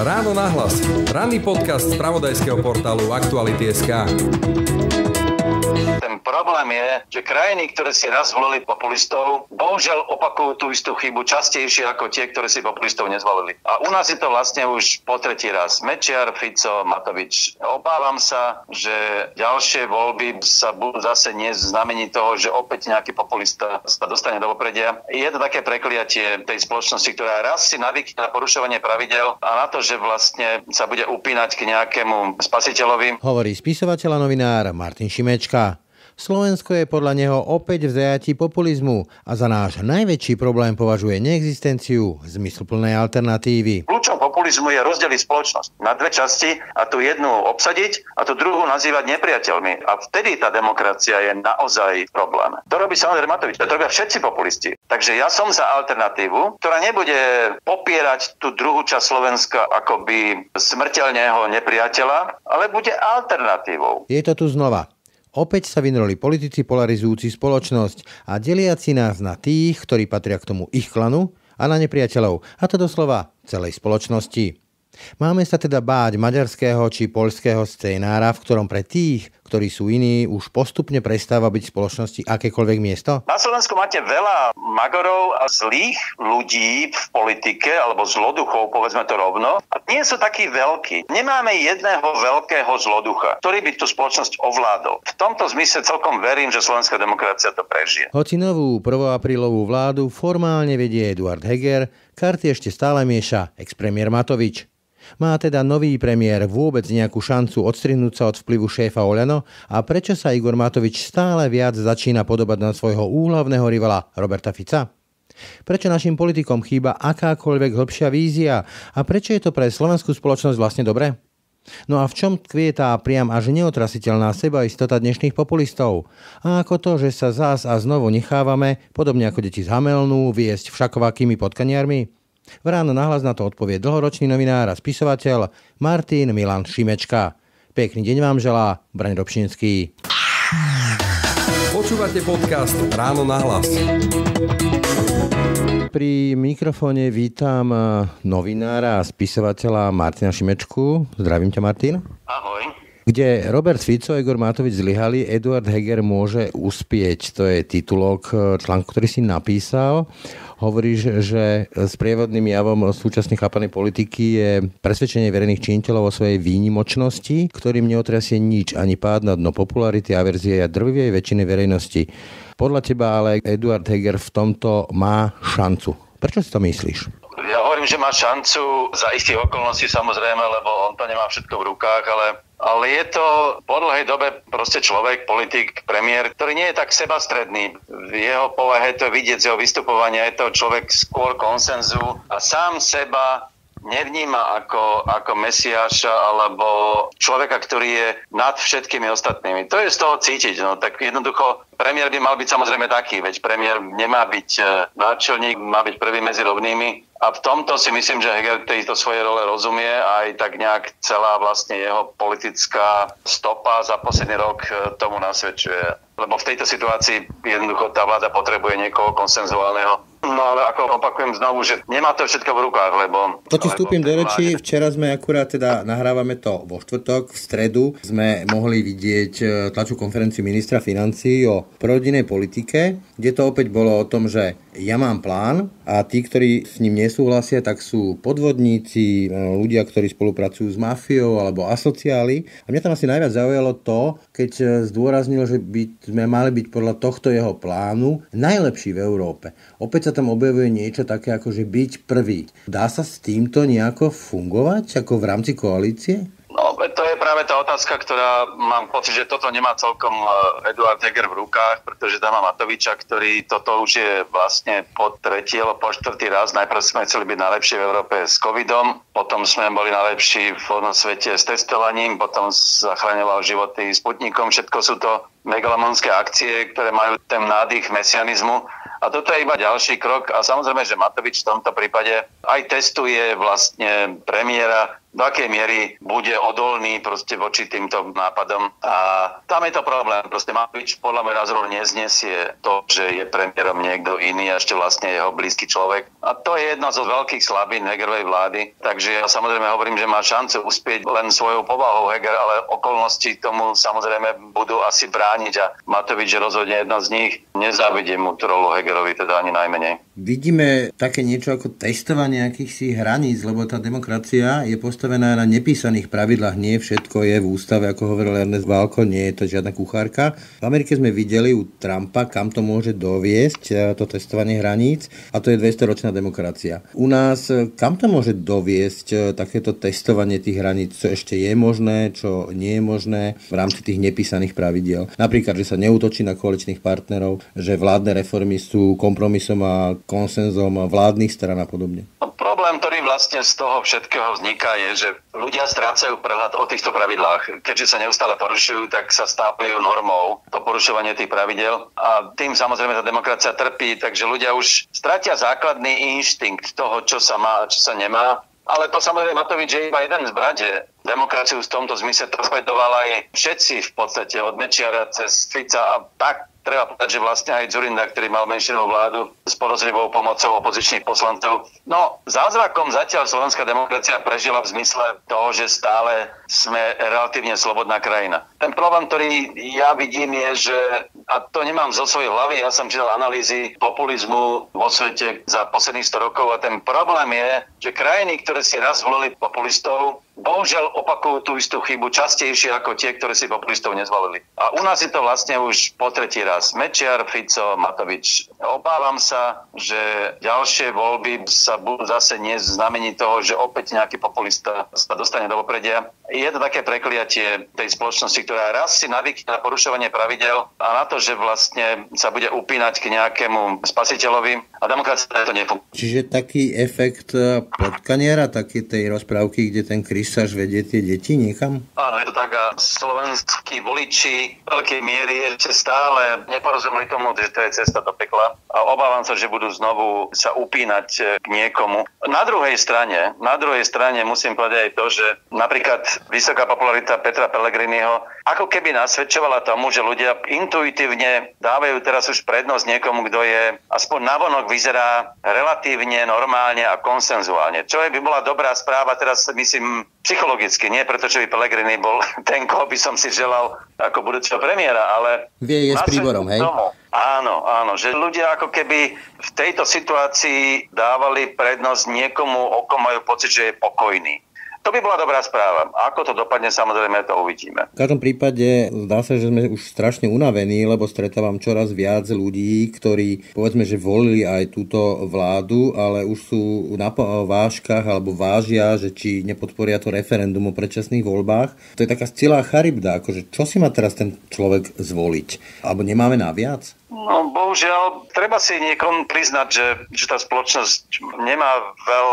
Ráno nahlas. Ranný podcast z spravodajského portálu Aktuality.sk. Ten problém je, že krajiny, ktoré si raz zvolili populistov, bohužiaľ opakujú tú istú chybu častejšie ako tie, ktoré si populistov nezvolili. A u nás je to vlastne už po tretí raz. Mečiar, Fico, Matovič. Obávam sa, že ďalšie voľby sa budú zase znamení toho, že opäť nejaký populista sa dostane do popredia. Je to také prekliatie tej spoločnosti, ktorá raz si navykne na porušovanie pravidel a na to, že vlastne sa bude upínať k nejakému spasiteľovi. Hovorí spisovateľ a novinár Martin Šimečka. Slovensko je podľa neho opäť v zajatí populizmu a za náš najväčší problém považuje neexistenciu zmysluplnej alternatívy. Kľúčom populizmu je rozdeliť spoločnosť na dve časti a tú jednu obsadiť a tú druhú nazývať nepriateľmi. A vtedy tá demokracia je naozaj problém. To robí samozrejme Matovič, to robia všetci populisti. Takže ja som za alternatívu, ktorá nebude popierať tú druhú časť Slovenska akoby smrteľného nepriateľa, ale bude alternatívou. Je to tu znova. Opäť sa vynroli politici polarizujúci spoločnosť a deliaci nás na tých, ktorí patria k tomu ich klanu, a na nepriateľov, a to doslova celej spoločnosti. Máme sa teda báť maďarského či poľského scénára, v ktorom pre tých, ktorí sú iní, už postupne prestáva byť v spoločnosti akékoľvek miesto? Na Slovensku máte veľa magorov a zlých ľudí v politike, alebo zloduchov, povedzme to rovno. A nie sú takí veľkí. Nemáme jedného veľkého zloducha, ktorý by tú spoločnosť ovládol. V tomto zmysle celkom verím, že slovenská demokracia to prežije. Hoci novú 1. aprílovú vládu formálne vedie Eduard Heger, karty ešte stále mieša ex-premiér Matovič. Má teda nový premiér vôbec nejakú šancu odstrihnúť sa od vplyvu šéfa Oľano a prečo sa Igor Matovič stále viac začína podobať na svojho úhlavného rivala Roberta Fica? Prečo našim politikom chýba akákoľvek hĺbšia vízia a prečo je to pre slovenskú spoločnosť vlastne dobré? No a v čom tkvie tá priam až neotrasiteľná sebaistota dnešných populistov? A ako to, že sa zás a znovu nechávame, podobne ako deti z Hamelnú, viesť všakovakými potkaniarmi? V Ráno nahlas na to odpovie dlhoročný novinár a spisovateľ Martin Milan Šimečka. Pekný deň vám želá Braň Robšinský. Počúvate podcast Ráno nahlas. Pri mikrofóne vítam novinára a spisovateľa Martina Šimečku. Zdravím ťa, Martin. Ahoj. Kde Robert Fico a Igor Matovič zlyhali, Eduard Heger môže uspieť. To je titulok článku, ktorý si napísal. Hovoríš, že sprievodným javom súčasnej chápanej politiky je presvedčenie verejných činiteľov o svojej výnimočnosti, ktorým neotrasie nič, ani pád na dno popularity, averzie a drvivej väčšiny verejnosti. Podľa teba ale Eduard Heger v tomto má šancu. Prečo si to myslíš? Ja hovorím, že má šancu za istých okolností samozrejme, lebo on to nemá všetko v rukách, ale je to po dlhej dobe proste človek, politik, premiér, ktorý nie je tak sebastredný. V jeho povahe to vidieť z jeho vystupovania, je to človek skôr konsenzu a sám seba nevníma ako mesiáša alebo človeka, ktorý je nad všetkými ostatnými. To je z toho cítiť. No, tak jednoducho premiér by mal byť samozrejme taký, veď premiér nemá byť náčelník, má byť prvý medzi rovnými. A v tomto si myslím, že Heger tejto svojej role rozumie a aj tak nejak celá vlastne jeho politická stopa za posledný rok tomu nasvedčuje. Lebo v tejto situácii jednoducho tá vláda potrebuje niekoho konsenzuálneho. No ale ako opakujem znovu, že nemá to všetko v rukách, lebo... To ti vstúpim do rečí. Včera sme akurát teda nahrávame to vo štvrtok, v stredu sme mohli vidieť tlačovú konferenciu ministra financií o prorodinnej politike, kde to opäť bolo o tom, že ja mám plán a tí, ktorí s ním nesúhlasia, tak sú podvodníci, ľudia, ktorí spolupracujú s mafiou alebo asociáli. A mňa tam asi najviac zaujalo to, keď zdôraznil, že sme mali byť podľa tohto jeho plánu najlepší v Európe. Opäť sa tam objavuje niečo také ako, že byť prvý. Dá sa s týmto nejako fungovať, ako v rámci koalície? No, to je práve tá otázka, ktorá mám pocit, že toto nemá celkom Eduard Heger v rukách, pretože tam má Matoviča, ktorý toto už je vlastne po tretí alebo po štvrtý raz. Najprv sme chceli byť najlepší v Európe s covidom, potom sme boli najlepší v svete s testovaním, potom zachraňoval životy Sputnikom. Všetko sú to megalomonské akcie, ktoré majú ten nádych mesianizmu. A toto je iba ďalší krok a samozrejme, že Matovič v tomto prípade aj testuje vlastne premiéra do akej miery bude odolný proste voči týmto nápadom. A tam je to problém. Proste Matovič podľa môjho názoru neznesie to, že je premiérom niekto iný a ešte vlastne jeho blízky človek. A to je jedna zo veľkých slabín Hegerovej vlády. Takže ja samozrejme hovorím, že má šancu uspieť len svojou povahou Heger, ale okolnosti tomu samozrejme budú asi brániť a Matovič je rozhodne jedna z nich. Nezávidím mu tú rolu Hegerovi, teda ani najmenej. Vidíme také niečo ako testovanie akýchsi hraníc, lebo tá demokracia je postavená na nepísaných pravidlách. Nie všetko je v ústave, ako hovoril Ernest Válko, nie je to žiadna kuchárka. V Amerike sme videli u Trumpa, kam to môže doviesť, to testovanie hraníc, a to je 200-ročná demokracia. U nás, kam to môže doviesť takéto testovanie tých hraníc, čo ešte je možné, čo nie je možné v rámci tých nepísaných pravidiel. Napríklad, že sa neútočí na koaličných partnerov, že vládne reformy sú kompromisom a konsenzom vládnych strán a podobne. Problém, ktorý vlastne z toho všetkého vzniká, je, že ľudia strácajú prehľad o týchto pravidlách. Keďže sa neustále porušujú, tak sa stávajú normou to porušovanie tých pravidel a tým samozrejme tá demokracia trpí, takže ľudia už stratia základný inštinkt toho, čo sa má a čo sa nemá. Ale to samozrejme Matovič je iba jeden z brade. Demokraciu v tomto zmysle torpedoval aj všetci v podstate, od Mečiara cez Fica a tak. Treba povedať, že vlastne aj Dzurinda, ktorý mal menšinovú vládu s podozrivou pomocou opozičných poslancov. No, zázrakom zatiaľ slovenská demokracia prežila v zmysle toho, že stále sme relatívne slobodná krajina. Ten problém, ktorý ja vidím, je, že, a to nemám zo svojej hlavy, ja som čítal analýzy populizmu vo svete za posledných 100 rokov a ten problém je, že krajiny, ktoré si raz volili populistov, bohužiaľ opakujú tú istú chybu častejšie ako tie, ktoré si populistov nezvolili. A u nás je to vlastne už po tretí raz. Mečiar, Fico, Matovič. Obávam sa, že ďalšie voľby sa budú zase znameniť toho, že opäť nejaký populista sa dostane do popredia. Je to také prekliatie tej spoločnosti, ktorá raz si navykne na porušovanie pravidel a na to, že vlastne sa bude upínať k nejakému spasiteľovi a demokracia to nefunguje. Čiže taký efekt Potkaniera, taký tej rozprávky, kde ten Krysáž vedie tie deti niekam? Áno, je to tak a slovenskí voliči veľkej miery ešte stále neporozumeli tomu, že to je cesta do pekla a obávam sa, že budú znovu sa upínať k niekomu. Na druhej strane musím povedať aj to, že napríklad vysoká popularita Petra Pellegriniho ako keby nasvedčovala tomu, že ľudia intuitívne dávajú teraz už prednosť niekomu, kto je aspoň navonok vyzerá relatívne normálne a konsenzuálne. Čo by bola dobrá správa, teraz myslím psychologicky, nie preto, že by Pellegrini bol ten, koho by som si želal ako budúceho premiéra, ale vie je s príborom, hej? Áno, že ľudia ako keby v tejto situácii dávali prednosť niekomu, o kom majú pocit, že je pokojný. To by bola dobrá správa. Ako to dopadne, samozrejme, to uvidíme. V každom prípade zdá sa, že sme už strašne unavení, lebo stretávam čoraz viac ľudí, ktorí, povedzme, že volili aj túto vládu, ale už sú na vážkach alebo vážia, že či nepodporia to referendum o predčasných voľbách. To je taká celá charybda, akože čo si má teraz ten človek zvoliť? Alebo nemáme naviac? No, bohužiaľ, treba si niekomu priznať, že tá spoločnosť nemá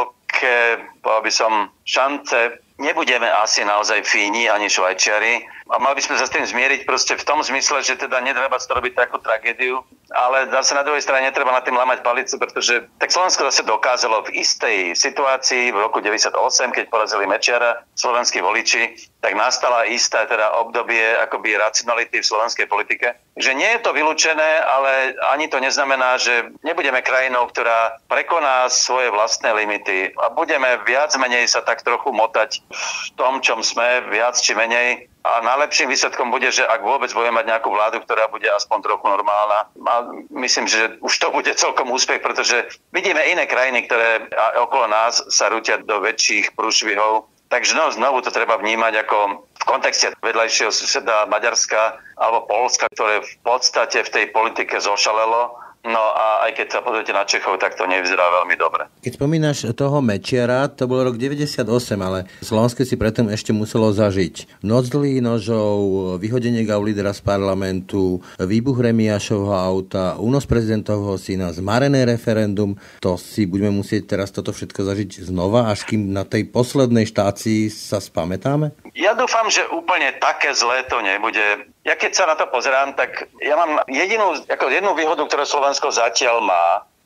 povedal by som, šance. Nebudeme asi naozaj Fíni ani Švajčiari a mali by sme sa s tým zmieriť proste v tom zmysle, že teda netreba to robiť takú tragédiu, ale zase na druhej strane netreba na tým lamať palicu, pretože tak Slovensko zase dokázalo v istej situácii v roku 98, keď porazili Mečiara slovenskí voliči, tak nastala isté teda obdobie akoby racionality v slovenskej politike. Že nie je to vylúčené, ale ani to neznamená, že nebudeme krajinou, ktorá prekoná svoje vlastné limity a budeme viac menej sa tak trochu motať v tom, čom sme, viac či menej. A najlepším výsledkom bude, že ak vôbec budeme mať nejakú vládu, ktorá bude aspoň trochu normálna. A myslím, že už to bude celkom úspech, pretože vidíme iné krajiny, ktoré okolo nás sa rútia do väčších prúšvihov. Takže znovu to treba vnímať ako v kontexte vedľajšieho suseda Maďarska alebo Poľska, ktoré v podstate v tej politike zošalelo. No a aj keď sa pozriete na Čechov, tak to nevyzerá veľmi dobre. Keď spomínaš toho Mečiara, to bol rok 98, ale Slovensko si predtým ešte muselo zažiť noc dlhých nožov, vyhodenie Gaulidera z parlamentu, výbuch Remiášovho auta, únos prezidentovho syna, zmarené referendum. To si budeme musieť teraz toto všetko zažiť znova, až kým na tej poslednej štácii sa spamätáme? Ja dúfam, že úplne také zlé to nebude. Ja keď sa na to pozerám, tak ja mám jednu výhodu, ktorú Slovensko zatiaľ má,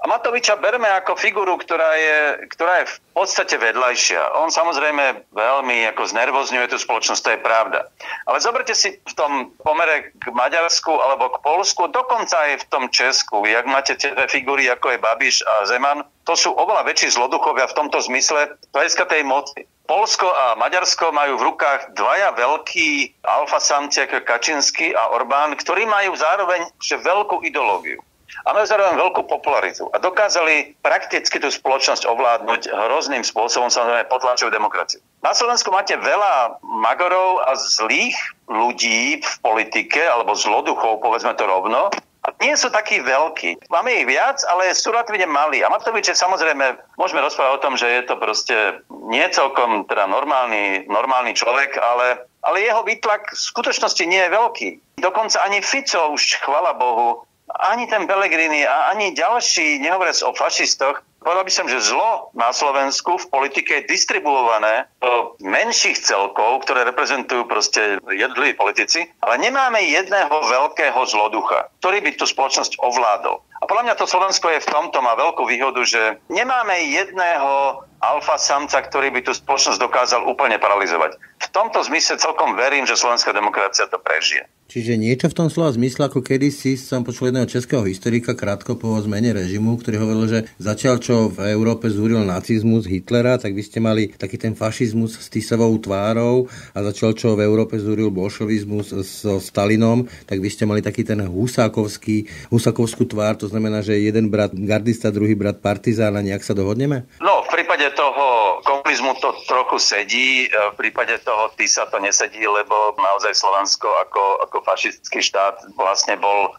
A Matoviča berme ako figuru, ktorá je v podstate vedľajšia. On samozrejme veľmi ako znervozňuje tú spoločnosť, to je pravda. Ale zoberte si v tom pomere k Maďarsku alebo k Poľsku, dokonca aj v tom Česku, jak máte tie dve figury, ako je Babiš a Zeman, to sú oveľa väčší zloduchovia v tomto zmysle hľadiska tej moci. Poľsko a Maďarsko majú v rukách dvaja veľkí alfasamci ako Kačinský a Orbán, ktorí majú zároveň veľkú ideológiu. A majú zároveň veľkú popularitu. A dokázali prakticky tú spoločnosť ovládnuť hrozným spôsobom, samozrejme potlačujú demokraciu. Na Slovensku máte veľa magorov a zlých ľudí v politike, alebo zloduchov, povedzme to rovno. A nie sú takí veľkí. Máme ich viac, ale sú relatívne malí. A Matovič je samozrejme, môžeme rozprávať o tom, že je to proste nie celkom teda normálny človek, ale jeho výtlak v skutočnosti nie je veľký. Dokonca ani Fico už, chvala Bohu, ani ten Pellegrini a ani ďalší, nehovoriac o fašistoch, povedal by som, že zlo na Slovensku v politike je distribuované do menších celkov, ktoré reprezentujú proste jednotliví politici, ale nemáme jedného veľkého zloducha, ktorý by tú spoločnosť ovládol. A podľa mňa to Slovensko je v tomto, má veľkú výhodu, že nemáme jedného alfa samca, ktorý by tú spoločnosť dokázal úplne paralizovať. V tomto zmysle celkom verím, že slovenská demokracia to prežije. Čiže niečo v tom slova zmysle, ako kedysi som počul jedného českého historika krátko po zmene režimu, ktorý hovoril, že zatiaľ čo v Európe zúril nacizmus Hitlera, tak vy ste mali taký ten fašizmus s Tisovou tvárou, a zatiaľ čo v Európe zúril bolševizmus so Stalinom, tak vy ste mali taký ten husákovskú tvár, to znamená, že jeden brat gardista, druhý brat partizán, a nejak sa dohodneme? No, v prípade toho komunizmu to trochu sedí, v prípade toho Tisa to nesedí, lebo naozaj Slovensko ako fašistický štát vlastne bol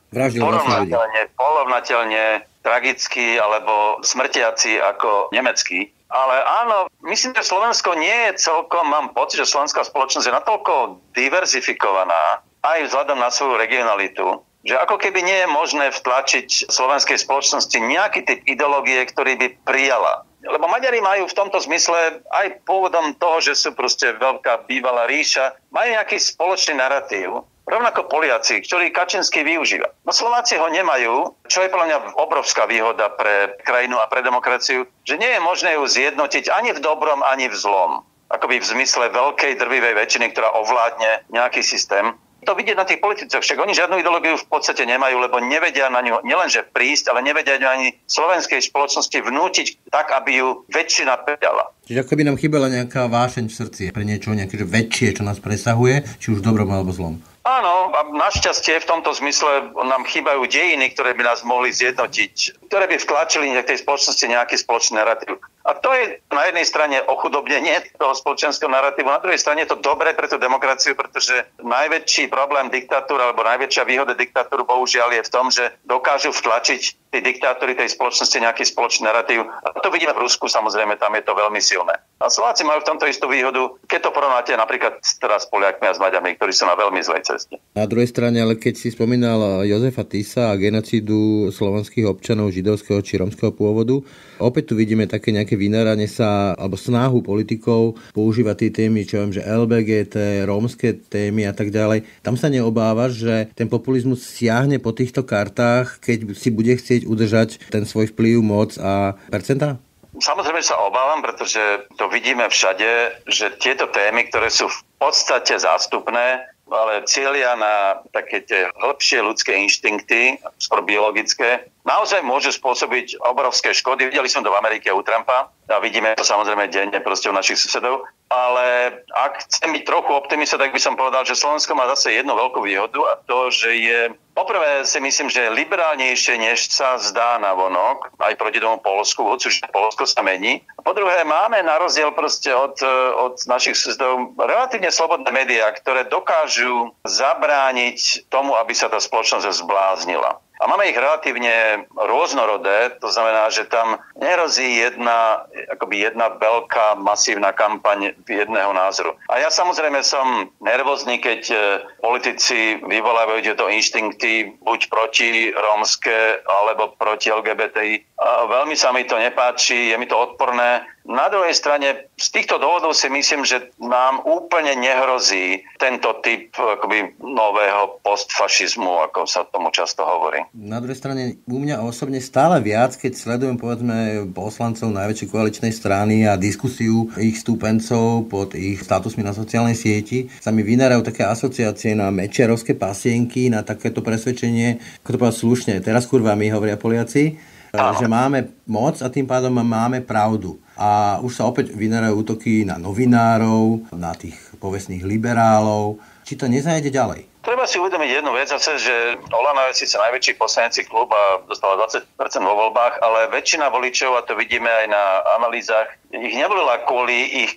porovnateľne tragický alebo smrtiaci ako nemecký. Ale áno, myslím, že Slovensko nie je celkom, mám pocit, že slovenská spoločnosť je natoľko diverzifikovaná aj vzhľadom na svoju regionalitu, že ako keby nie je možné vtlačiť slovenskej spoločnosti nejaký typ ideológie, ktorý by prijala. Lebo Maďari majú v tomto zmysle aj pôvodom toho, že sú proste veľká bývalá ríša, majú nejaký spoločný narratív. Rovnako Poliaci, ktorý Kačinský využíva. No Slováci ho nemajú, čo je podľa mňa obrovská výhoda pre krajinu a pre demokraciu, že nie je možné ju zjednotiť ani v dobrom, ani v zlom. Akoby v zmysle veľkej drvivej väčšiny, ktorá ovládne nejaký systém. To vidieť na tých politicoch, však oni žiadnu ideológiu v podstate nemajú, lebo nevedia na ňu nielenže prísť, ale nevedia ňu ani slovenskej spoločnosti vnútiť tak, aby ju väčšina prijala. Čiže ako by nám chýbala nejaká vášeň v srdci pre niečo nejaké väčšie, čo nás presahuje, či už dobrom alebo zlom. Áno, a našťastie v tomto zmysle nám chýbajú dejiny, ktoré by nás mohli zjednotiť, ktoré by vtlačili v tej spoločnosti nejaký spoločný narratív. A to je na jednej strane ochudobnenie toho spoločenského narratívu, na druhej strane je to dobré pre tú demokraciu, pretože najväčší problém diktatúry alebo najväčšia výhoda diktatúry bohužiaľ je v tom, že dokážu vtlačiť tí diktátori tej spoločnosti nejaký spoločný narratív. A to vidíme v Rusku, samozrejme, tam je to veľmi silné. A Slováci majú v tomto istú výhodu, keď to porovnáte napríklad teraz s Poliakmi a s Maďarmi, ktorí sú na veľmi zlej ceste. Na druhej strane, ale keď si spomínal Jozefa Tisa a genocídu slovenských občanov židovského či romského pôvodu, opäť tu vidíme také nejaké vynáranie sa alebo snahu politikov používať tie témy, čo viem, že LGBT, rómske témy a tak ďalej. Tam sa neobávaš, že ten populizmus siahne po týchto kartách, keď si bude chcieť udržať ten svoj vplyv, moc a percentá? Samozrejme sa obávam, pretože to vidíme všade, že tieto témy, ktoré sú v podstate zástupné, ale cieľia na také tie hĺbšie ľudské inštinkty, skôr biologické, naozaj môžu spôsobiť obrovské škody. Videli sme to v Amerike u Trumpa a vidíme to samozrejme denne proste u našich susedov. Ale ak chcem byť trochu optimista, tak by som povedal, že Slovensko má zase jednu veľkú výhodu a to, že je poprvé si myslím, že je liberálnejšie, než sa zdá na vonok, aj proti tomu Poľsku, hoci už Poľsko sa mení. A po druhé, máme na rozdiel proste od našich susedov relatívne slobodné médiá, ktoré dokážu zabrániť tomu, aby sa tá spoločnosť zbláznila. A máme ich relatívne rôznorodé, to znamená, že tam nerozí jedna veľká masívna kampaň jedného názoru. A ja samozrejme som nervózny, keď politici vyvolávajú tieto inštinkty buď proti rómske alebo proti LGBTI. veľmi sa mi to nepáči, je mi to odporné. Na druhej strane, z týchto dôvodov si myslím, že nám úplne nehrozí tento typ akoby nového postfašizmu, ako sa tomu často hovorí. Na druhej strane, u mňa osobne stále viac, keď sledujem povedzme poslancov najväčšej koaličnej strany a diskusiu ich stúpencov pod ich statusmi na sociálnej sieti, sa mi vynárajú také asociácie na mečiarovské pasienky, na takéto presvedčenie, ako to povedať slušne, teraz kurva my hovoria Poliaci, že máme moc a tým pádom máme pravdu. A už sa opäť vynárajú útoky na novinárov, na tých povestných liberálov. Či to nezajde ďalej? Treba si uvedomiť jednu vec, že Olano je síce najväčší poslanecký klub a dostala 20% vo voľbách, ale väčšina voličov, a to vidíme aj na analýzach, ich nevolila kvôli ich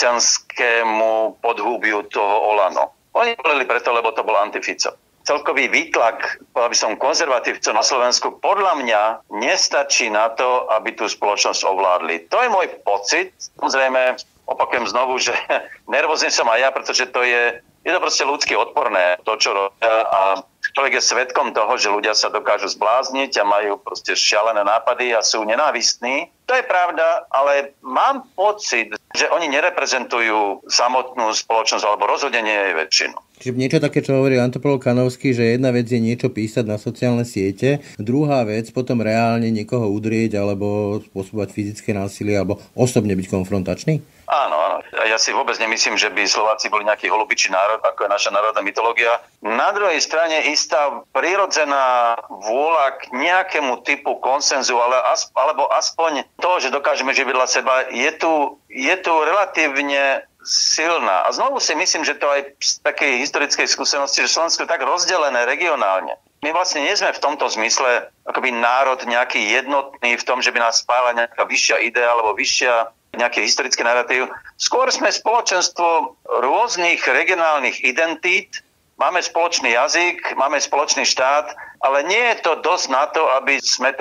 kresťanskému podhúbiu toho Olano. Oni volili preto, lebo to bol anti-Fico. Celkový výtlak, aby som konzervatívcov na Slovensku, podľa mňa nestačí na to, aby tú spoločnosť ovládli. To je môj pocit. Samozrejme, opakujem znovu, že nervózny som aj ja, pretože to je to proste ľudsky odporné, to, čo robia. A človek je svedkom toho, že ľudia sa dokážu zblázniť a majú proste šialené nápady a sú nenávistní. To je pravda, ale mám pocit, že oni nereprezentujú samotnú spoločnosť alebo rozhodne nie jej väčšinu. Čiže niečo také, čo hovorí Antopol Kanovský, že jedna vec je niečo písať na sociálne siete, druhá vec potom reálne niekoho udrieť alebo spôsobovať fyzické násilie alebo osobne byť konfrontačný? Áno. Ja si vôbec nemyslím, že by Slováci boli nejaký holubičí národ, ako je naša národná mytológia. Na druhej strane istá prirodzená vôľa k nejakému typu konsenzu, alebo aspoň to, že dokážeme žiť vedľa seba, je tu relatívne silná. A znovu si myslím, že to aj z takej historickej skúsenosti, že Slovensko je tak rozdelené regionálne. My vlastne nie sme v tomto zmysle akoby národ nejaký jednotný v tom, že by nás spájala nejaká vyššia idea alebo vyššia nejaký historický narratív. Skôr sme spoločenstvo rôznych regionálnych identít, máme spoločný jazyk, máme spoločný štát, ale nie je to dosť na to, aby sme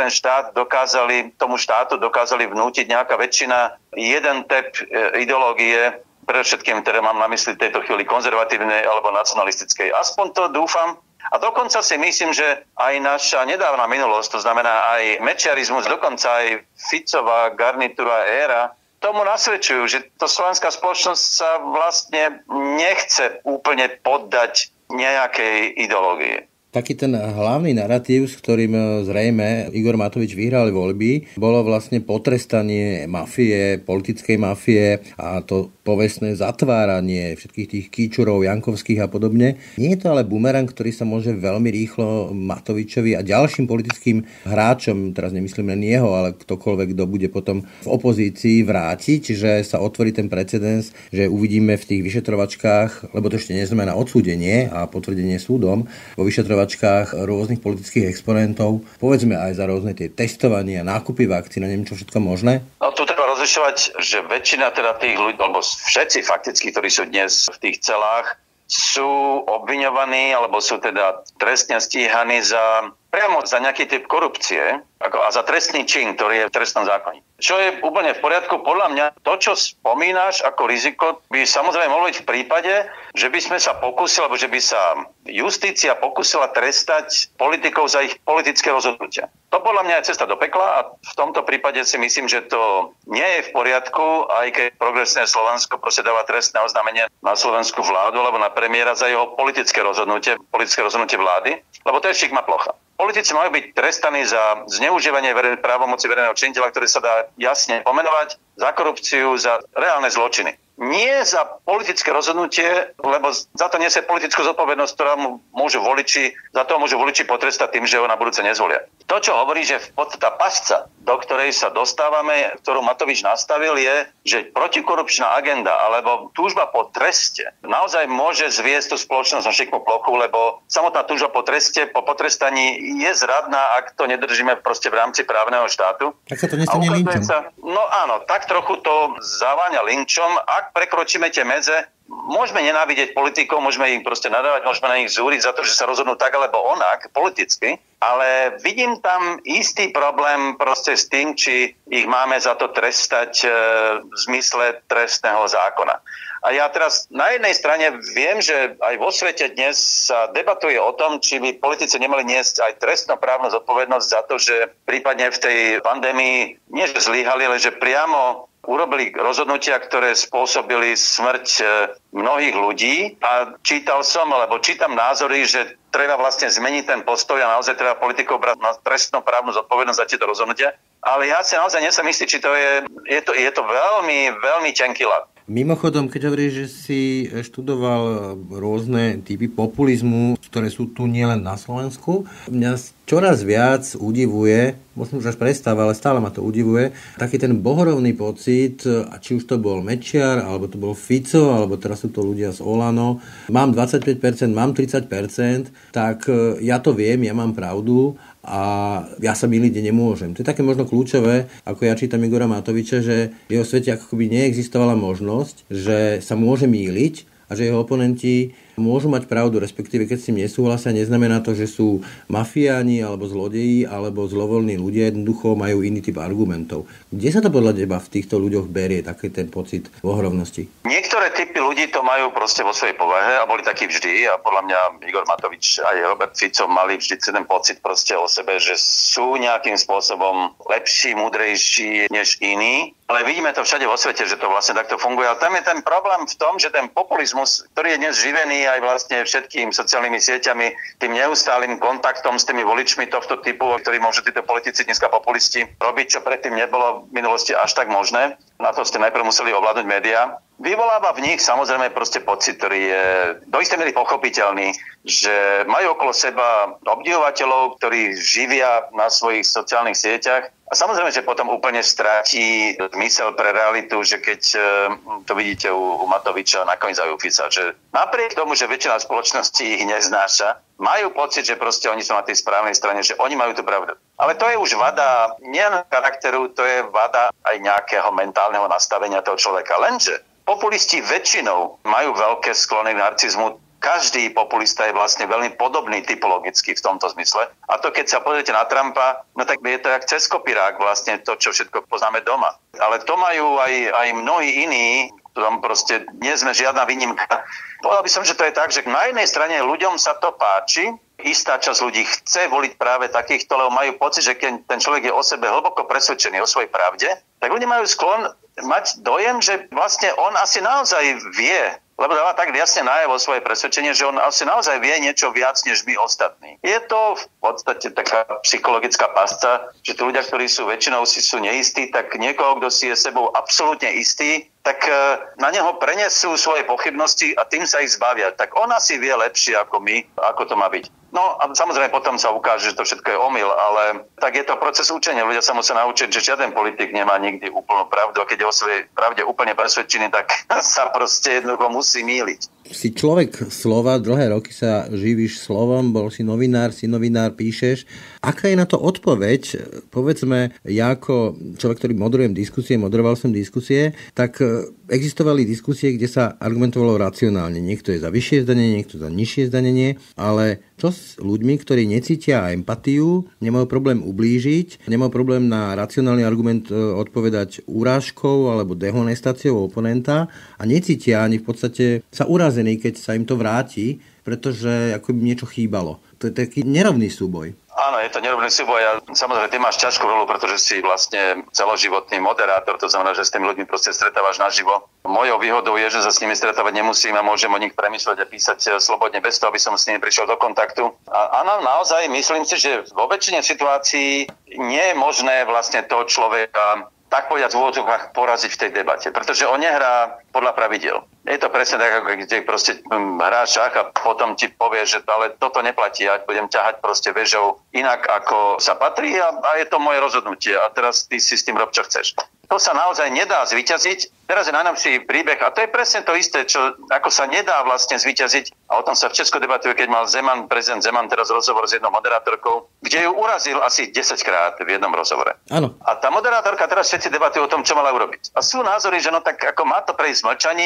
tomu štátu dokázali vnútiť nejaká väčšina, jeden typ ideológie, predovšetkým, ktoré mám na mysli v tejto chvíli konzervatívnej alebo nacionalistickej. Aspoň to dúfam. A dokonca si myslím, že aj naša nedávna minulosť, to znamená aj mečiarizmus, dokonca aj Ficová garnitúra éra, tomu nasvedčujú, že to slovenská spoločnosť sa vlastne nechce úplne poddať nejakej ideológie. Taký ten hlavný narratív, s ktorým zrejme Igor Matovič vyhral voľby, bolo vlastne potrestanie mafie, politickej mafie a to povestné zatváranie všetkých tých Kíčurov, Jankovských a podobne. Nie je to ale bumerang, ktorý sa môže veľmi rýchlo Matovičovi a ďalším politickým hráčom, teraz nemyslím len jeho, ale ktokoľvek, kto bude potom v opozícii, vrátiť, čiže sa otvorí ten precedens, že uvidíme v tých vyšetrovačkách, lebo to ešte nie sme na odsúdenie a potvrdenie súdom, vo vyšetrovačkách rôznych politických exponentov, povedzme aj za rôzne tie testovania, nákupy vakcín a neviem čo všetko možné? No tu treba rozlišovať, že väčšina teda tých ľudí, alebo všetci fakticky, ktorí sú dnes v tých celách, sú obviňovaní alebo sú teda trestne stíhaní priamo za nejaký typ korupcie a za trestný čin, ktorý je v trestnom zákone. Čo je úplne v poriadku, podľa mňa to, čo spomínaš ako riziko, by samozrejme mohlo byť v prípade, že by sme sa pokúsili, alebo že by sa justícia pokúsila trestať politikov za ich politické rozhodnutia. To podľa mňa je cesta do pekla a v tomto prípade si myslím, že to nie je v poriadku, aj keď Progresívne Slovensko proste dáva trestné oznámenie na slovenskú vládu alebo na premiéra za jeho politické rozhodnutie vlády, lebo to je šikma plocha. Politici majú byť trestaní za zneužívanie právomoci verejného činiteľa, ktoré sa dá jasne pomenovať, za korupciu, za reálne zločiny. Nie za politické rozhodnutie, lebo za to nesie politickú zodpovednosť, ktorá môžu voliči potrestať tým, že ho na budúce nezvolia. To, čo hovorí, že tá pasca, do ktorej sa dostávame, ktorú Matovič nastavil, je, že protikorupčná agenda alebo túžba po treste naozaj môže zviesť tú spoločnosť na šikmú plochu, lebo samotná túžba po treste, po potrestaní je zradná, ak to nedržíme proste v rámci právneho štátu. Tak sa to nestane linčom. No áno, tak trochu to zaváňa linčom. Ak prekročíme tie medze, môžeme nenávidieť politikov, môžeme im proste nadávať, môžeme na nich zúriť za to, že sa rozhodnú tak alebo onak politicky, ale vidím tam istý problém proste s tým, či ich máme za to trestať v zmysle trestného zákona. A ja teraz na jednej strane viem, že aj vo svete dnes sa debatuje o tom, či by politici nemali niesť aj trestnoprávnu zodpovednosť za to, že prípadne v tej pandémii nie že zlyhali, ale že priamo urobili rozhodnutia, ktoré spôsobili smrť mnohých ľudí. A čítam názory, že treba vlastne zmeniť ten postoj a naozaj treba politikov brať na trestnoprávnu zodpovednosť za tieto rozhodnutia. Ale ja si naozaj nesem istý, či to je to veľmi, veľmi tenký ľad. Mimochodom, keď hovoríš, že si študoval rôzne typy populizmu, ktoré sú tu nielen na Slovensku, mňa čoraz viac udivuje, možno už až prestáva, ale stále ma to udivuje, taký ten bohorovný pocit, či už to bol Mečiar, alebo to bol Fico, alebo teraz sú to ľudia z Olano. Mám 25%, mám 30%, tak ja to viem, ja mám pravdu a ja sa myliť nemôžem. To je také možno kľúčové, ako ja čítam Igora Matoviča, že v jeho svete ako by neexistovala možnosť, že sa môže mýliť a že jeho oponenti môžu mať pravdu, respektíve keď s tým nesúhlasia, neznamená to, že sú mafiáni alebo zlodeji alebo zlovoľní ľudia, jednoducho majú iný typ argumentov. Kde sa to podľa teba v týchto ľuďoch berie, taký ten pocit ohromnosti? Niektoré typy ľudí to majú proste vo svojej povahe a boli takí vždy a podľa mňa Igor Matovič aj Robert Fico mali vždy ten pocit proste o sebe, že sú nejakým spôsobom lepší, múdrejší než iní. Ale vidíme to všade vo svete, že to vlastne takto funguje. Ale tam je ten problém v tom, že ten populizmus, ktorý je dnes živený aj vlastne všetkými sociálnymi sieťami, tým neustálym kontaktom s tými voličmi tohto typu, ktorí môžu títo politici, dneska populisti, robiť, čo predtým nebolo v minulosti až tak možné. Na to ste najprv museli ovládnuť médiá. Vyvoláva v nich samozrejme proste pocit, ktorý je do istej miery pochopiteľný, že majú okolo seba obdivovateľov, ktorí živia na svojich sociálnych sieťach. A samozrejme, že potom úplne stratí zmysel pre realitu, že keď to vidíte u Matoviča, nakoniec aj u Fica, že napriek tomu, že väčšina spoločnosti ich neznáša, majú pocit, že proste oni sú na tej správnej strane, že oni majú tú pravdu. Ale to je už vada nielen charakteru, to je vada aj nejakého mentálneho nastavenia toho človeka. Lenže populisti väčšinou majú veľké sklony k narcizmu. Každý populista je vlastne veľmi podobný typologicky v tomto zmysle. A to, keď sa pozriete na Trumpa, no tak je to jak cez kopírák vlastne to, čo všetko poznáme doma. Ale to majú aj mnohí iní, ktorom proste nie sme žiadna výnimka. Povedal by som, že to je tak, že na jednej strane ľuďom sa to páči, istá časť ľudí chce voliť práve takýchto, lebo majú pocit, že keď ten človek je o sebe hlboko presvedčený o svojej pravde, tak ľudia majú sklon mať dojem, že vlastne on asi naozaj vie, lebo dáva tak jasne najavo svoje presvedčenie, že on asi naozaj vie niečo viac než my ostatní. Je to v podstate taká psychologická pasca, že tí ľudia, ktorí sú väčšinou si sú neistí, tak niekoho, kto si je sebou absolútne istý, tak na neho prenesú svoje pochybnosti a tým sa ich zbavia. Tak on asi vie lepšie ako my, ako to má byť. No a samozrejme potom sa ukáže, že to všetko je omyl, ale tak je to proces učenia. Ľudia sa musia naučiť, že žiaden politik nemá nikdy úplnú pravdu a keď je o svojej pravde úplne presvedčený, tak sa proste jednoducho musí mýliť. Si človek slova, dlhé roky sa živíš slovom, bol si novinár, píšeš. Aká je na to odpoveď? Povedzme, ja ako človek, ktorý moderoval som diskusie, tak existovali diskusie, kde sa argumentovalo racionálne. Niekto je za vyššie zdanenie, niekto za nižšie zdanenie, ale čo s ľuďmi, ktorí necítia empatiu, nemajú problém ublížiť, nemajú problém na racionálny argument odpovedať urážkou alebo dehonestáciou oponenta a necítia ani v podstate sa urazení, keď sa im to vráti, pretože ako by niečo chýbalo. To je taký nerovný súboj. Áno, je to nerovný súboj a samozrejme ty máš ťažkú rolu, pretože si vlastne celoživotný moderátor, to znamená, že s tými ľuďmi proste stretávaš naživo. Mojou výhodou je, že sa s nimi stretávať nemusím a môžem o nich premýšľať a písať slobodne bez toho, aby som s nimi prišiel do kontaktu. A áno, naozaj myslím si, že vo väčšine situácií nie je možné vlastne toho človeka tak povedať v úvodzovkách poraziť v tej debate, pretože on nehrá podľa pravidiel. Je to presne tak, ako keď proste hrá šach a potom ti povie, že ale toto neplatí, ja budem ťahať proste väžou inak, ako sa patrí a je to moje rozhodnutie a teraz ty si s tým rob, čo chceš. To sa naozaj nedá zvíťaziť. Teraz je najnovší príbeh a to je presne to isté, čo ako sa nedá vlastne zvíťaziť. A o tom sa v Česku debatuje, keď mal prezident Zeman teraz rozhovor s jednou moderátorkou, kde ju urazil asi 10 krát v jednom rozhovore. Áno. A tá moderátorka teraz všetci debatujú o tom, čo mala urobiť. A sú názory, že no tak ako má to prejsť mlčaním, iní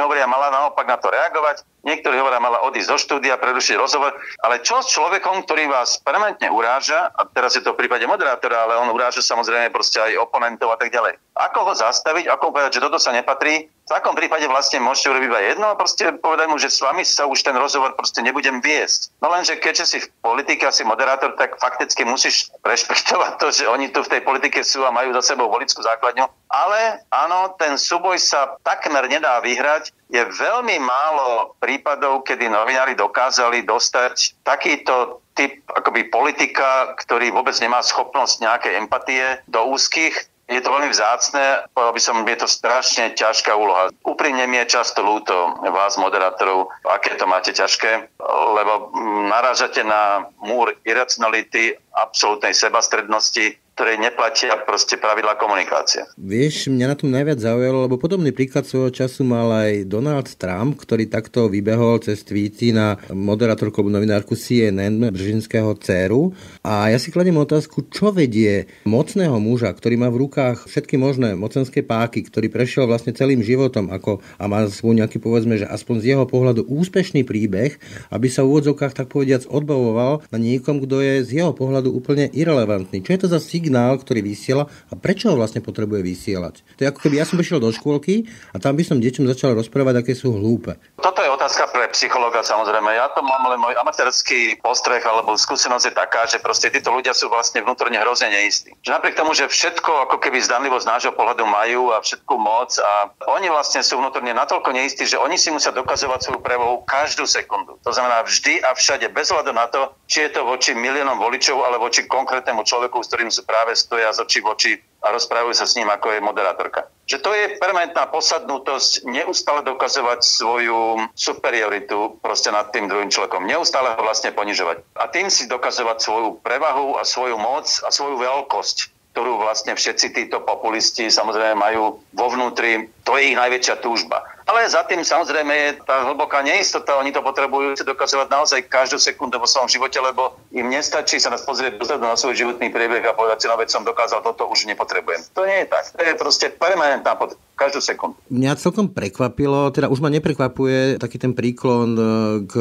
hovoria, mala naopak na to reagovať. Niektorí hovoria, mala odísť zo štúdia, prerušiť rozhovor. Ale čo s človekom, ktorý vás permanentne uráža, a teraz je to v prípade moderátora, ale on uráža samozrejme proste aj oponentov a tak ďalej. Ako ho zastaviť, ako povedať, že toto sa nepatrí? V takom prípade vlastne môžete urobiť iba jedno a proste povedať mu, že s vami sa už ten rozhovor proste nebudem viesť. No lenže keďže si v politike, si moderátor, tak fakticky musíš rešpektovať to, že oni tu v tej politike sú a majú za sebou voličskú základňu. Ale áno, ten súboj sa takmer nedá vyhrať. Je veľmi málo prípadov, kedy novinári dokázali dostať takýto typ akoby politika, ktorý vôbec nemá schopnosť nejakej empatie do úzkých. Je to veľmi vzácne, povedal by som, je to strašne ťažká úloha. Úprimne mi je často ľúto vás, moderátorov, aké to máte ťažké, lebo narážate na múr iracionality, absolútnej sebastrednosti, ktoré neplatia proste pravidlá komunikácie. Vieš, mňa na tom najviac zaujalo, lebo podobný príklad svojho času mal aj Donald Trump, ktorý takto vybehol cez tweety na moderátorku alebo novinárku CNN, Bržinského dcéru. A ja si kladiem otázku, čo vedie mocného muža, ktorý má v rukách všetky možné mocenské páky, ktorý prešiel vlastne celým životom a má svoj nejaký, povedzme, že aspoň z jeho pohľadu úspešný príbeh, aby sa v úvodzovkách tak povediac odbavoval na niekom, kto je z jeho pohľadu úplne irelevantný. Čo je to za signál, ktorý vysiela a prečo ho vlastne potrebuje vysielať? To je ako keby ja som prišiel do škôlky a tam by som deťom začal rozprávať, aké sú hlúpe. Toto je otázka pre psychologa, samozrejme. Ja to mám, ale môj amatérsky postreh alebo skúsenosť je taká, že proste títo ľudia sú vlastne vnútorne hrozne neistí. Že napriek tomu, že všetko ako keby zdanlivo z nášho pohľadu majú a všetku moc a oni vlastne sú vnútorne natoľko neistí, že oni si musia dokazovať svoju prevahu každú sekundu. To znamená vždy a všade, bez hľadu na to, či je to voči miliónom voličov alebo voči konkrétnemu človeku, s ktorým sú práve stoja z očí v oči a rozprávajú sa s ním, ako je moderátorka. Že to je permanentná posadnutosť, neustále dokazovať svoju superioritu proste nad tým druhým človekom, neustále ho vlastne ponižovať. A tým si dokazovať svoju prevahu a svoju moc a svoju veľkosť, ktorú vlastne všetci títo populisti samozrejme majú vo vnútri. To je ich najväčšia túžba. Ale za tým samozrejme je tá hlboká neistota. Oni to potrebujú si dokazovať naozaj každú sekundu vo svojom živote, lebo im nestačí sa nás pozrieť dozadu na svoj životný priebeh a povedať si, no veď som dokázal toto, už nepotrebujem. To nie je tak. To je proste permanentná potreba. Každú sekundu. Mňa celkom prekvapilo, teda už ma neprekvapuje taký ten príklon k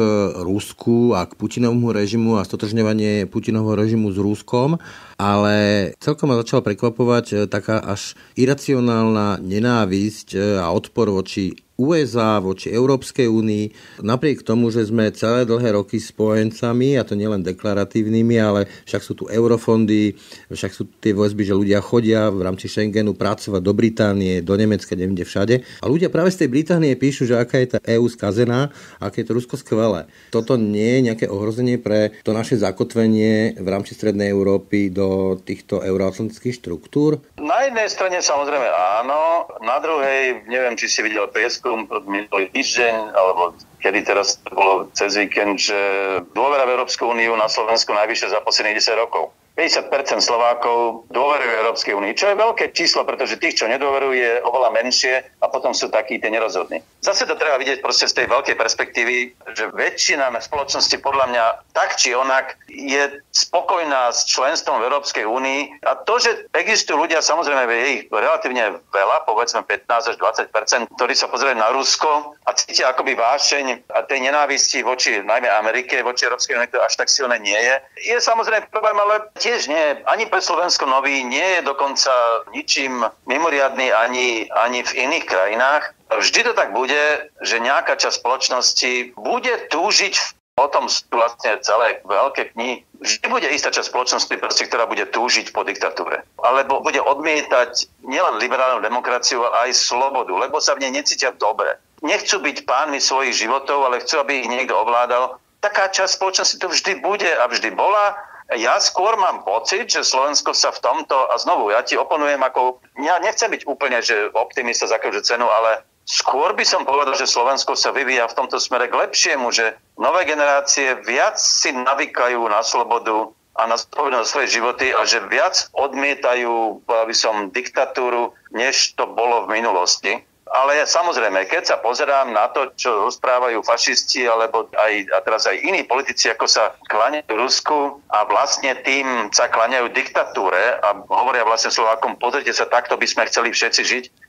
Rusku a k Putinovmu režimu a stotožňovanie Putinovho režimu s Ruskom, ale celkom ma začala prekvapovať taká až iracionálna nenávisť a odpor voči USA, voči Európskej únii. Napriek tomu, že sme celé dlhé roky spojencami, a to nielen deklaratívnymi, ale však sú tu eurofondy, však sú tu tie väzby, že ľudia chodia v rámci Schengenu pracovať do Británie, do Nemecka, neviem kde všade. A ľudia práve z tej Británie píšu, že aká je tá EÚ skazená, aké je to Rusko skvelé. Toto nie je nejaké ohrozenie pre to naše zakotvenie v rámci Strednej Európy do týchto euroatlantických štruktúr? Na jednej strane samozrejme áno, na druhej, neviem, či si videl prieskum minulý týždeň, alebo kedy teraz to bolo cez víkend, že dôvera v Európsku úniu na Slovensku najvyššia za posledných 10 rokov. 50% Slovákov dôverujú Európskej únii, čo je veľké číslo, pretože tých, čo nedôverujú, je oveľa menšie a potom sú takí tie nerozhodní. Zase to treba vidieť proste z tej veľkej perspektívy, že väčšina na spoločnosti podľa mňa tak či onak je spokojná s členstvom v Európskej únii a to, že existujú ľudia, samozrejme je ich relatívne veľa, povedzme 15 až 20%, ktorí sa pozerajú na Rusko a cítia akoby vášeň a tej nenávisti voči najmä Amerike, voči Európskej únii, to až tak silné nie je. Je samozrejme problém, ale tiež nie, ani pre Slovensko nový nie je dokonca ničím mimoriadny ani v iných krajinách. Vždy to tak bude, že nejaká časť spoločnosti bude túžiť, o tom sú vlastne celé veľké knihy, vždy bude istá časť spoločnosti, ktorá bude túžiť po diktatúre. Alebo bude odmietať nielen liberálnu demokraciu, ale aj slobodu, lebo sa v nej necítia dobre. Nechcú byť pánmi svojich životov, ale chcú, aby ich niekto ovládal. Taká časť spoločnosti to vždy bude a vždy bola. Ja skôr mám pocit, že Slovensko sa v tomto, a znovu, ja ti oponujem ja nechcem byť úplne, že optimista za každú cenu, ale skôr by som povedal, že Slovensko sa vyvíja v tomto smere k lepšiemu, že nové generácie viac si navykajú na slobodu a na zodpovednosť svoje životy a že viac odmietajú, povedal by som, diktatúru, než to bolo v minulosti. Ale samozrejme, keď sa pozerám na to, čo rozprávajú fašisti, alebo a teraz aj iní politici, ako sa kláňajú Rusku a vlastne tým sa kláňajú diktatúre a hovoria vlastne Slovákom, pozrite sa, takto by sme chceli všetci žiť,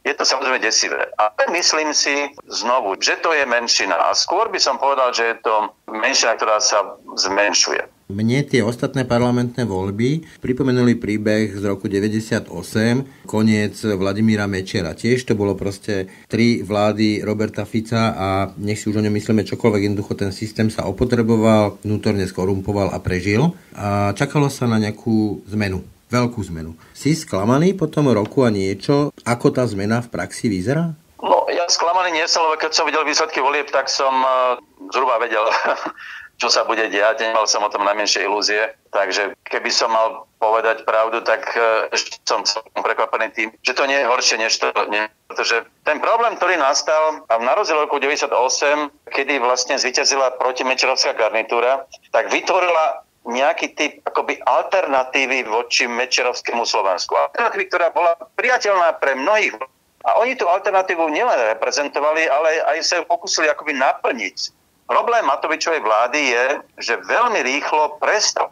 je to samozrejme desivé. Ale myslím si znovu, že to je menšina. A skôr by som povedal, že je to menšina, ktorá sa zmenšuje. Mne tie ostatné parlamentné voľby pripomenuli príbeh z roku 98, koniec Vladimíra Mečera. Tiež to bolo proste 3 vlády Roberta Fica a nech si už o ňom myslíme čokoľvek, jednoducho ten systém sa opotreboval, vnútorne skorumpoval a prežil. A čakalo sa na nejakú zmenu. Veľkú zmenu. Si sklamaný po tom roku a niečo, ako tá zmena v praxi vyzerá? No, ja sklamaný nie som, lebo keď som videl výsledky volieb, tak som zhruba vedel, čo sa bude diať. Nemal som o tom najmenšie ilúzie. Takže keby som mal povedať pravdu, tak ešte som prekvapený tým, že to nie je horšie, než to nie. Pretože ten problém, ktorý nastal a v na rozdiel roku 98, kedy vlastne zvíťazila protimečerovská garnitúra, tak vytvorila nejaký typ akoby alternatívy voči mečerovskému Slovensku. Alternatívy, ktorá bola priateľná pre mnohých. A oni tú alternatívu nielen reprezentovali, ale aj sa ju pokúsili akoby naplniť. Problém Matovičovej vlády je, že veľmi rýchlo prestal.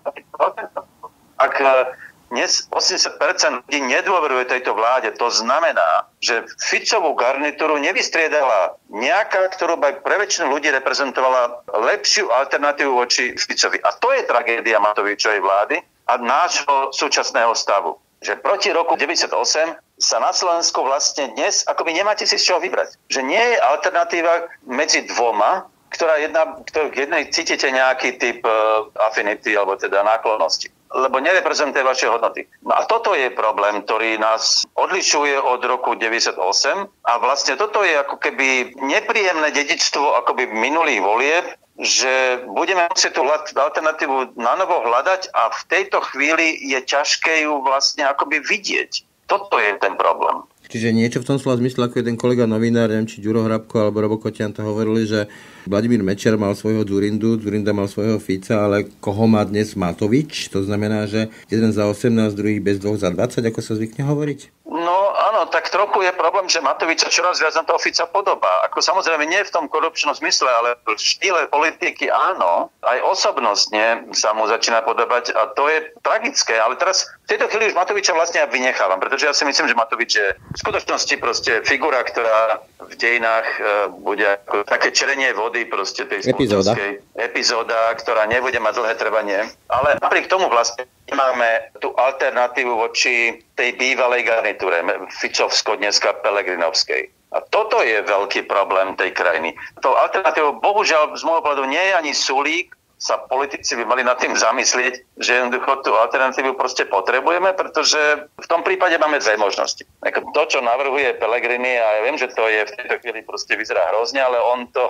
Ak dnes 80% ľudí nedôveruje tejto vláde, to znamená, že Ficovú garnitúru nevystriedala nejaká, ktorú by pre väčšinu ľudí reprezentovala lepšiu alternatívu voči Ficovi. A to je tragédia Matovičovej vlády a nášho súčasného stavu. Že proti roku 98 sa na Slovensku vlastne dnes akoby nemáte si z čoho vybrať. Že nie je alternatíva medzi dvoma, k jednej cítite nejaký typ affinity alebo teda náklonnosti. Lebo nereprezentuje vaše hodnoty. No a toto je problém, ktorý nás odlišuje od roku 98 a vlastne toto je ako keby nepríjemné dedičstvo akoby minulých volieb, že budeme musieť tú alternatívu nanovo hľadať a v tejto chvíli je ťažké ju vlastne akoby vidieť. Toto je ten problém. Čiže niečo v tom slova zmysle, ako jeden kolega novinár, neviem, či Ďuro Hrabko alebo Robo Koťan to hovorili, že Vladimír Mečer mal svojho Dzurindu, Dzurinda mal svojho Fica, ale koho má dnes Matovič? To znamená, že jeden za 18, druhý bez 2 za 20, ako sa zvykne hovoriť? No áno, tak trochu je problém, že Matovič sa čoraz viac na toho Fica podobá. Ako samozrejme nie v tom korupčnom zmysle, ale v štýle politiky áno. Aj osobnostne sa mu začína podobať a to je tragické. Ale teraz v tejto chvíli už Matoviča vlastne ja vynechávam, pretože ja si myslím, že Matovič je v skutočnosti proste figura, ktorá v dejinách bude ako také čerenie vody proste tej spoločenskej epizóda, ktorá nebude mať dlhé trvanie. Ale napriek tomu vlastne máme tú alternatívu voči tej bývalej garnitúre, Ficovsko, dneska Pelegrinovskej. A toto je veľký problém tej krajiny. To alternatívou, bohužiaľ, z môjho pohľadu nie je ani Sulík, sa politici by mali nad tým zamyslieť, že jednoducho tú alternatívu proste potrebujeme, pretože v tom prípade máme dve možnosti. To, čo navrhuje Pellegrini, a ja viem, že to je v tejto chvíli proste vyzerá hrozne, ale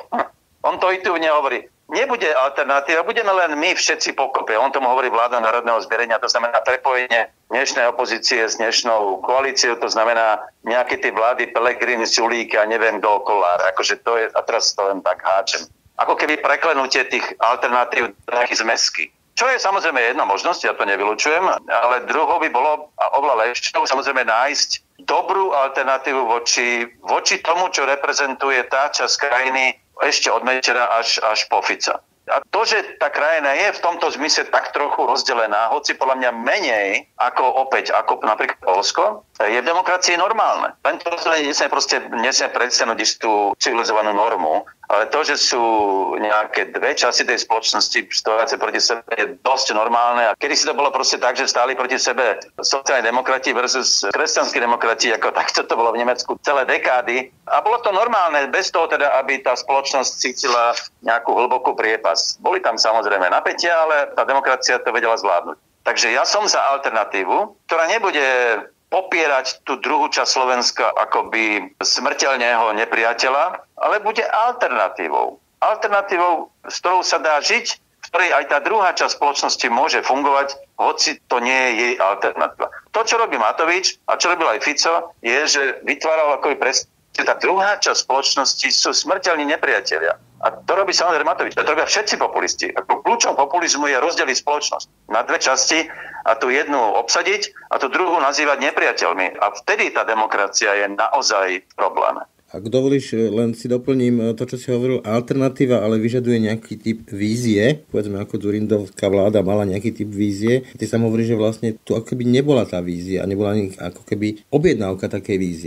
on to i tu nehovorí. Nebude alternatíva, budeme len my všetci pokope. On tomu hovorí vláda národného zmierenia, to znamená prepojenie dnešnej opozície s dnešnou koalíciou, to znamená nejaké tie vlády Pellegrini, Sulík a neviem kto Kollár. Akože to je, a teraz to len tak háčem. Ako keby preklenutie tých alternatív nejakých zmesky. Čo je samozrejme jedna možnosť, ja to nevylučujem, ale druhou by bolo a oveľa lepšou samozrejme nájsť dobrú alternatívu voči tomu, čo reprezentuje tá časť krajiny ešte od Mečera až po Fica. A to, že tá krajina je v tomto zmysle tak trochu rozdelená, hoci podľa mňa menej ako napríklad Poľsko, je v demokracii normálne. Len to nesmie predstiahnuť istú civilizovanú normu, ale to, že sú nejaké dve časti tej spoločnosti stojace proti sebe, je dosť normálne. A kedy si to bolo proste tak, že stáli proti sebe sociálni demokrati versus kresťanskí demokrati, ako takto to bolo v Nemecku celé dekády. A bolo to normálne, bez toho teda, aby tá spoločnosť cítila nejakú hlbokú priepas. Boli tam samozrejme napätia, ale tá demokracia to vedela zvládnuť. Takže ja som za alternatívu, ktorá nebude popierať tú druhú časť Slovenska akoby smrteľného nepriateľa, ale bude alternatívou. Alternatívou, s ktorou sa dá žiť, v ktorej aj tá druhá časť spoločnosti môže fungovať, hoci to nie je jej alternatíva. To, čo robí Matovič a čo robil aj Fico, je, že vytváral akoby presne tá druhá časť spoločnosti sú smrteľní nepriatelia. A to robí samozrejme Matovič. To robia všetci populisti. Ako kľúčom populizmu je rozdeliť spoločnosť na dve časti a tú jednu obsadiť a tú druhú nazývať nepriateľmi. A vtedy tá demokracia je naozaj v probléme. Ak dovolíš, len si doplním to, čo si hovoril, alternatíva, ale vyžaduje nejaký typ vízie. Povedzme, ako Dzurindovská vláda mala nejaký typ vízie. Ty sa hovorí, že vlastne tu ako keby nebola tá vízia a nebola ani ako keby objednávka takej vízie.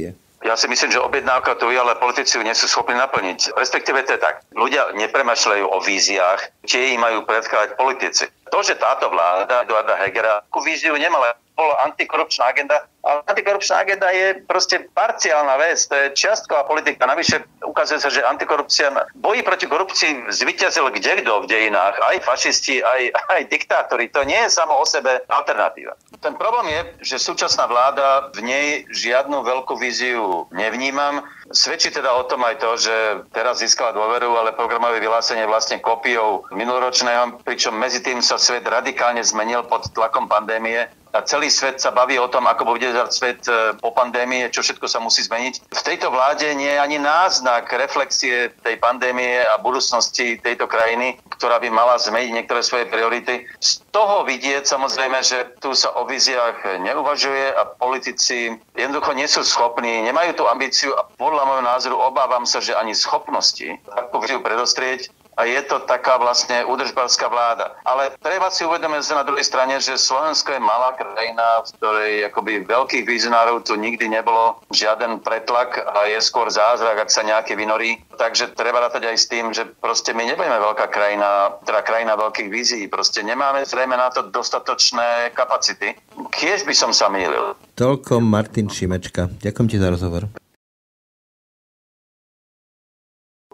Ja si myslím, že objednávka tu je, ale politici ju nie sú schopní naplniť. Respektíve to je tak. Ľudia nepremýšľajú o víziách, tie im majú predkladať politici. To, že táto vláda Eduarda Hegera takú víziu nemala, bola antikorupčná agenda, ale antikorupčná agenda je proste parciálna vec, to je čiastková politika. Navyše ukazuje sa, že antikorupcia, boji proti korupcii zvíťazil kdekto v dejinách, aj fašisti, aj diktátori. To nie je samo o sebe alternatíva. Ten problém je, že súčasná vláda, v nej žiadnu veľkú víziu nevnímam. Svedčí teda o tom aj to, že teraz získala dôveru, ale programové vyhlásenie je vlastne kópiou minuloročného, pričom medzi tým sa svet radikálne zmenil pod tlakom pandémie. A celý svet sa baví o tom, ako bude vyzerať svet po pandémii, čo všetko sa musí zmeniť. V tejto vláde nie je ani náznak reflexie tej pandémie a budúcnosti tejto krajiny, ktorá by mala zmeniť niektoré svoje priority. Z toho vidieť samozrejme, že tu sa o víziách neuvažuje a politici jednoducho nie sú schopní, nemajú tú ambíciu a podľa môjho názoru obávam sa, že ani schopnosti takú víziu predostrieť. A je to taká vlastne údržbárska vláda. Ale treba si uvedomiť na druhej strane, že Slovensko je malá krajina, v ktorej akoby veľkých vizionárov tu nikdy nebolo žiaden pretlak a je skôr zázrak, ak sa nejaký vynorí. Takže treba rátať aj s tým, že proste my nebudeme veľká krajina, teda krajina veľkých vízií. Proste nemáme zrejme na to dostatočné kapacity. Kiež by som sa mýlil. Toľko Martin Šimečka. Ďakujem ti za rozhovor.